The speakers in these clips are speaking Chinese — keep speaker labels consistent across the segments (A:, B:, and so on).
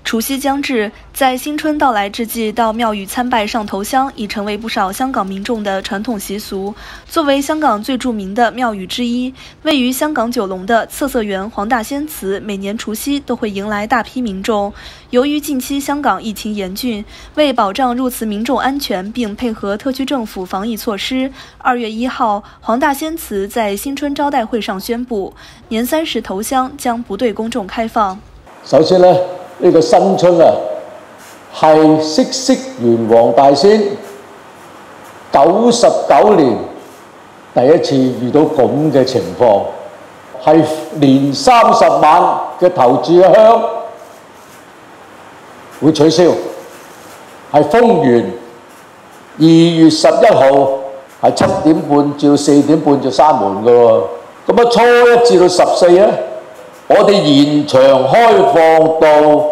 A: 除夕将至，在新春到来之际，到庙宇参拜上头香已成为不少香港民众的传统习俗。作为香港最著名的庙宇之一，位于香港九龙的测色园黄大仙祠，每年除夕都会迎来大批民众。由于近期香港疫情严峻，为保障入祠民众安全，并配合特区政府防疫措施，2月1号，黄大仙祠在新春招待会上宣布，年30头香将不對公眾開放。
B: 首先呢，呢個新春啊，係嗇色園黃大仙99年第一次遇到咁嘅情況，係年30晚嘅頭炷香會取消，係封園2月11號係7點半至到4點半就閂門㗎喎。咁啊，初1至到14咧，我哋延長開放到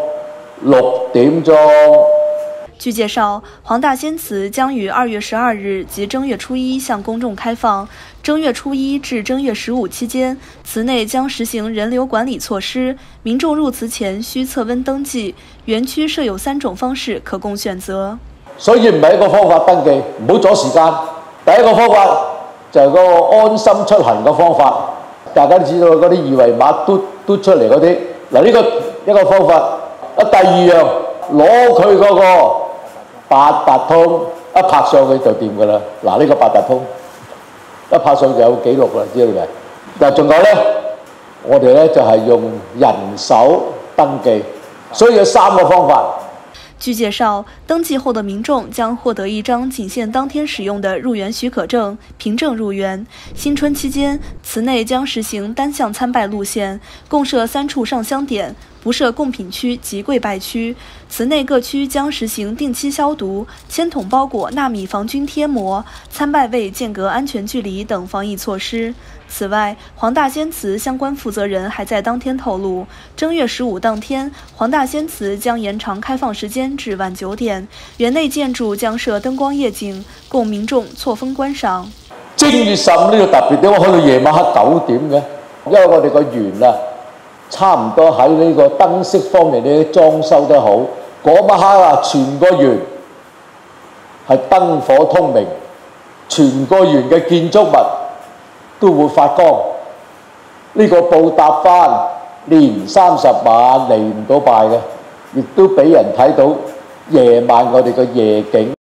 B: 6點鐘。
A: 據介紹，黃大仙祠將於2月12日及正月初1向公眾開放。正月初1至正月15期間，祠內將實行人流管理措施，民眾入祠前需測溫登記。園區設有3種方式可供選擇。
B: 所以唔係一個方法登記，唔好阻時間。第一個方法就係嗰個安心出行嘅方法，大家都知道嗰啲二維碼嘟出嚟嗰啲。嗱，呢個一個方法。第二樣，攞佢嗰個八達通一拍上去就掂㗎啦。嗱，呢個八達通一拍上就有記錄啦，知道未？嗱，仲有咧，我哋咧就係用人手登記，所以有3個方法。
A: 據介紹，登記後的民眾將獲得一張僅限當天使用的入園許可證，憑證入園。新春期間，祠內將實行單向參拜路線，共設3處上香點，不設供品區及跪拜區。祠內各區將實行定期消毒、千桶包裹納米防菌貼膜、參拜位間隔安全距離等防疫措施。此外，黃大仙祠相關負責人還在當天透露，正月15當天，黃大仙祠將延長開放時間至晚9點，園內建築將設燈光夜景，供民眾錯峰觀賞。
B: 正月15呢個特別點解去到夜晚黑9點嘅？因為我哋個園啊，差唔多喺呢個燈飾方面咧裝修得好，嗰晚黑啊，全個園係燈火通明，全個園嘅建築物都會發光，呢個報答翻年30晚嚟唔到拜嘅，亦都俾人睇到夜晚我哋嘅夜景。